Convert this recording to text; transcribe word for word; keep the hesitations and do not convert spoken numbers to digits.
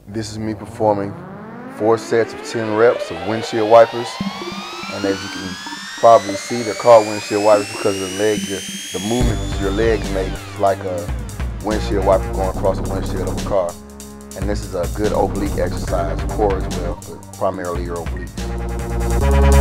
This is me performing four sets of ten reps of windshield wipers. And as you can probably see, they're called windshield wipers because of the leg, the, the movements your legs make, like a windshield wiper going across the windshield of a car. And this is a good oblique exercise, core as well, but primarily your obliques.